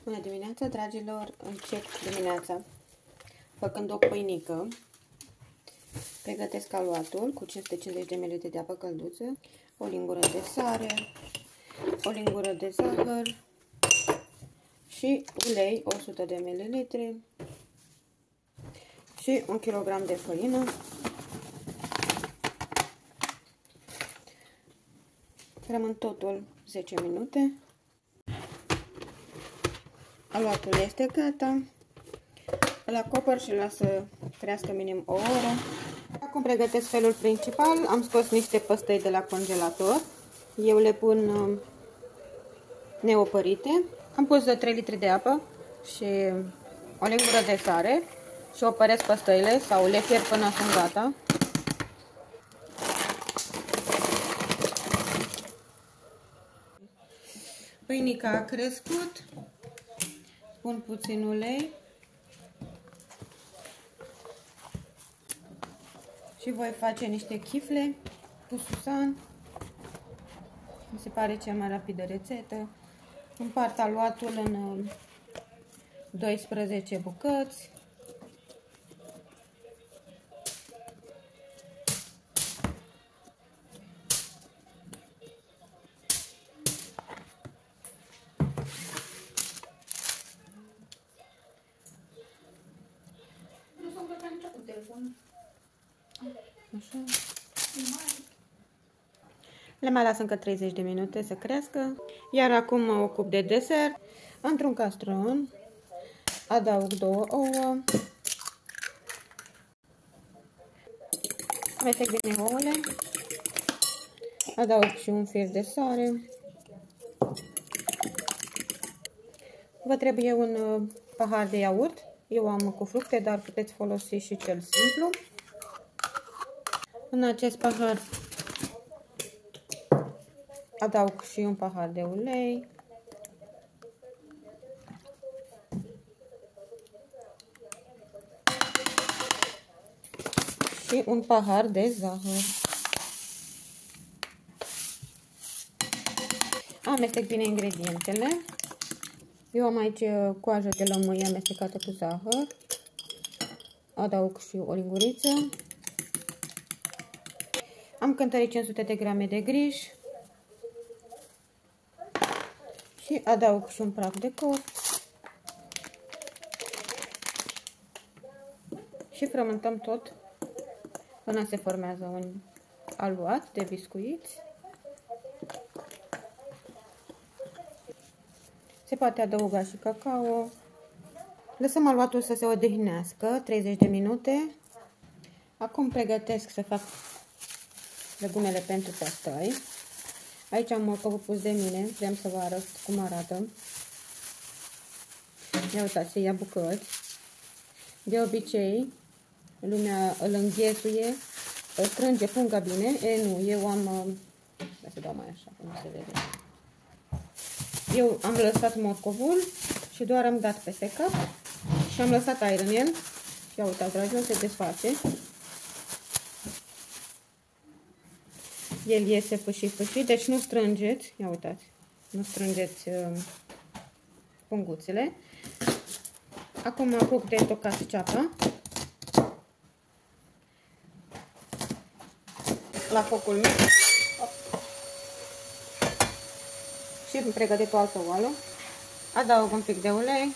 Bună dimineața, dragilor! Încep dimineața făcând o pâinică. Pregătesc aluatul cu 550 de ml de apă călduță, o lingură de sare, o lingură de zahăr și ulei 100 de ml și 1 kg de făină. Rămân totul 10 minute. Aluatul este gata. Îl acopăr și las să crească minim o oră. Acum pregătesc felul principal. Am scos niște păstăi de la congelator. Eu le pun neopărite. Am pus 3 litri de apă și o lingură de sare și opăresc păstăile sau le fier până sunt gata. Pâinica a crescut. Pun puțin ulei și voi face niște chifle cu susan. Mi se pare cea mai rapidă rețetă. Împart aluatul în 12 bucăți. Așa. Le mai las încă 30 de minute să crească. Iar acum mă ocup de desert. Într-un castron adaug 2 ouă. Amestec bine ouăle. Adaug și un fir de sare. Vă trebuie un pahar de iaurt. Eu am cu fructe, dar puteți folosi și cel simplu. În acest pahar adaug și un pahar de ulei. Și un pahar de zahăr. Amestec bine ingredientele. Eu am aici coajă de lămâie amestecată cu zahăr. Adaug și o linguriță. Am cântărit 500 de grame de griș. Și adaug și un praf de cort. Și frământăm tot până se formează un aluat de biscuiți. Se poate adăuga și cacao. Lăsăm aluatul să se odihnească 30 de minute. Acum pregătesc să fac legumele pentru păstăi. Aici am morcovul pus de mine. Vrem să vă arăt cum arată. Ia uitați, se ia bucăți. De obicei, lumea îl înghesuie, îl strânge punga bine. Nu, eu am... să dau mai așa, că nu se vede. Eu am lăsat morcovul și doar am dat peste cap și am lăsat aer în el. Și ia uitați, dragilor, se desface. El iese fâșit, deci nu strângeți, ia uitați, nu strângeți punguțele. Acum mă apuc de tocat ceapa la focul mic și îmi pregătit o altă oală. Adaug un pic de ulei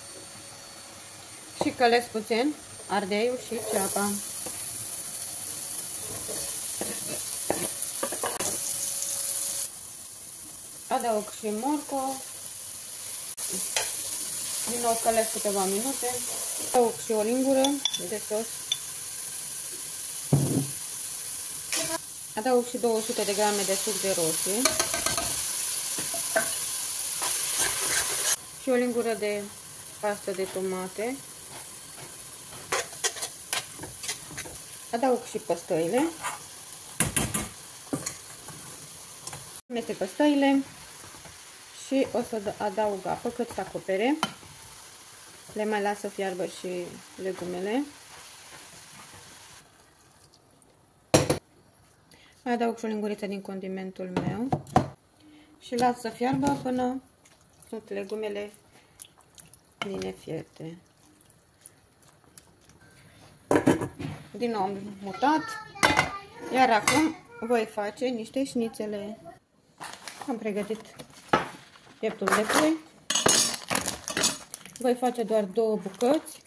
și călesc puțin ardeiul și ceapa. Adaug și morcov. Din nou călesc câteva minute. Adaug și o lingură de sos. Adaug și 200 de grame de suc de roșii. Și o lingură de pastă de tomate. Adaug și păstăile. Amestec păstăile și o să adaug apă cât să acopere. Le mai las să fiarbă și legumele. Mai adaug și o linguriță din condimentul meu și las să fiarbă până sunt legumele bine fierte. Din nou am mutat, iar acum voi face niște șnițele. Am pregătit pieptul de pui. Voi face doar 2 bucăți.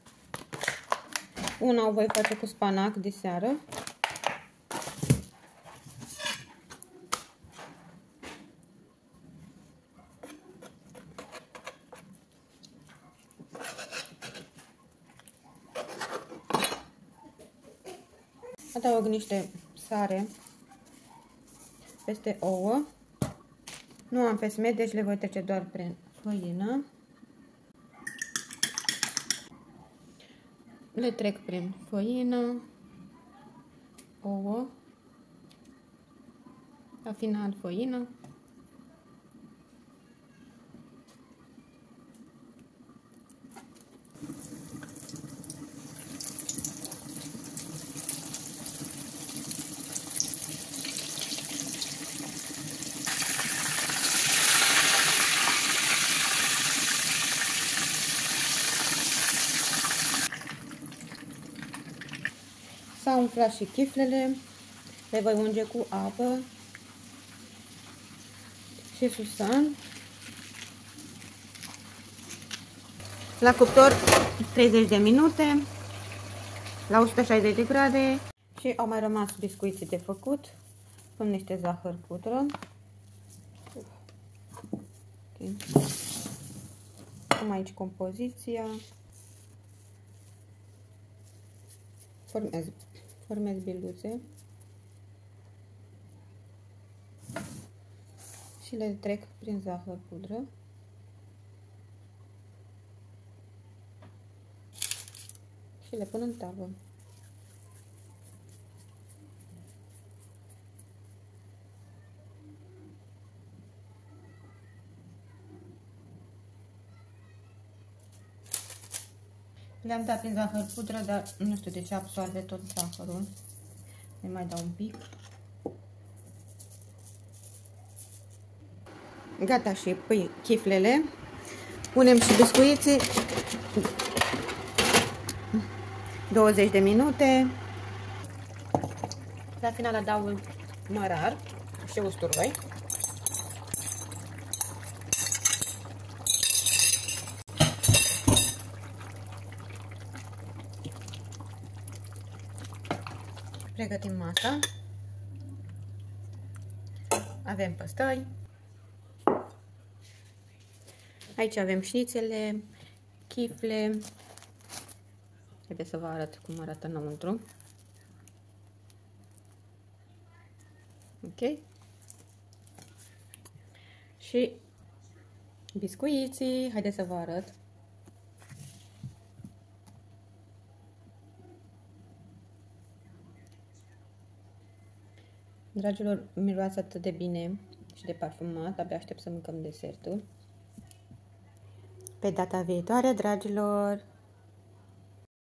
Una o voi face cu spanac de seară. Adaug niște sare peste ouă. Nu am pe smet, deci le voi trece doar prin făină. Le trec prin făină, ouă, la final făină. S-au umflat și chiflele, le voi unge cu apă și susan. La cuptor 30 de minute, la 160 de grade și au mai rămas biscuiții de făcut. Pun niște zahăr pudră. Okay. Pun aici compoziția. Formez biluțe și le trec prin zahăr pudră. Și le pun în tavă. Le-am dat prin zahăr pudră, dar nu știu de ce absorbe tot zahărul. Le mai dau un pic. Gata și chiflele. Punem și biscuiții. 20 de minute. La final adaug mărar și usturoi. Pregătim masa. Avem păstări. Aici avem șnițele, chifle. Haideți să vă arăt cum arată înăuntru. Ok? Și biscuiții. Haideți să vă arăt. Dragilor, miroase atât de bine și de parfumat, abia aștept să mâncăm desertul. Pe data viitoare, dragilor!